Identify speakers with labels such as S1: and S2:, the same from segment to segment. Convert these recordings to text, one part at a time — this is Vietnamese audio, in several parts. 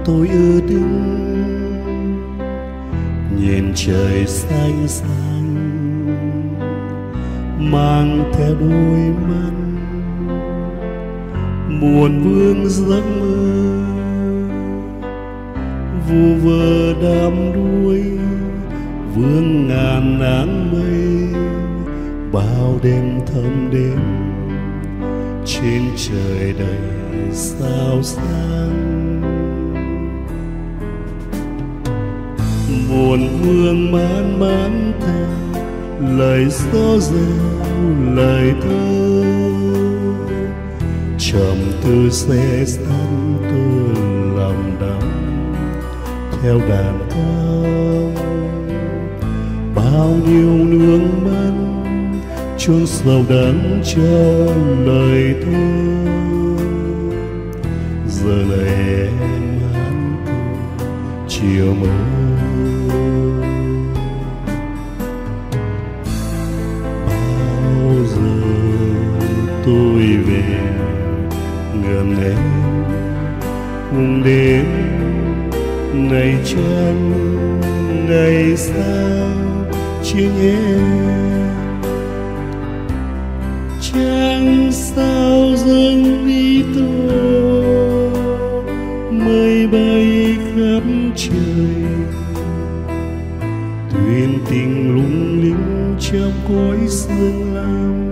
S1: tôi đứng nhìn trời xanh xanh, mang theo đôi mắt buồn vương giấc mơ, vu vơ đắm đuối vương ngàn áng mây, bao đêm thâu đêm trên trời đầy sao sáng. Buồn vương mãn mãn theo lời gió reo lời thơ, trầm tư xe xanh tôi lòng đắm theo đàn ca. Bao nhiêu nước mắt chôn sầu đắng cho lời thơ, giờ này em hát chiều mơ. Bao giờ tôi về gần em cùng đến ngày trăng ngày sao chia nhé. Trăng sao dâng đi tôi mây bay khắp trời, thuyền tình lung linh trong cõi sương lam.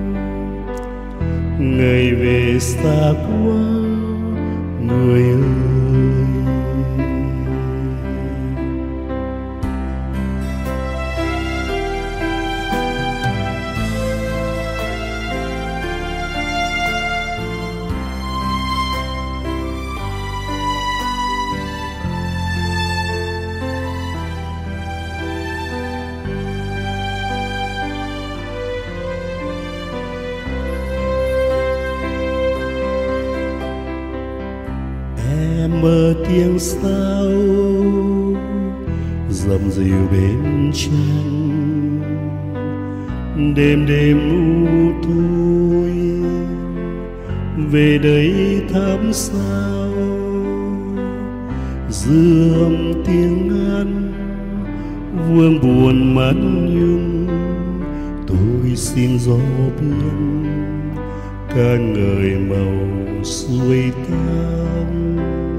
S1: Ngày về xa quá người ơi. Em mơ tiếng sao dầm dìu bên trăng, đêm đêm u tối về đây thăm sao. Dư âm tiếng hát vương buồn mắt nhung, tôi xin gió biên ca ngợi màu xuôi tăm.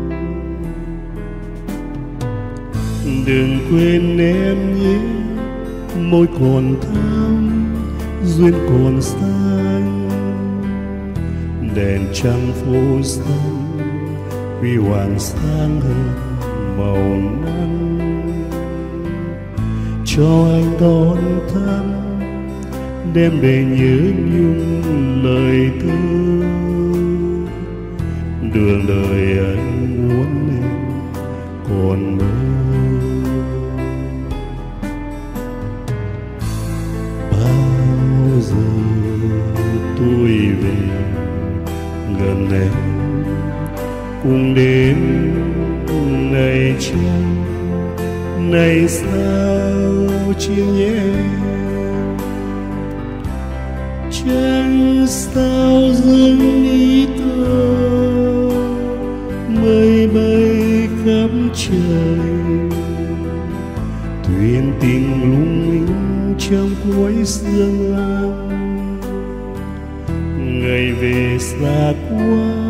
S1: Đừng quên em nhé, môi còn thắm duyên còn xanh, đèn trăng phố xanh huy hoàng sáng hơn màu nắng. Cho anh đón thăm đêm đầy nhớ nhung lời thơ, đường đời anh muốn em còn mơ. Bao giờ tôi về gần em cùng đến ngày trăng ngày sao chia nhé. Trăng sao dâng đi thơ mây bay khắp trời, thuyền tình lung linh trong cuối sương lam. Ngày về xa quá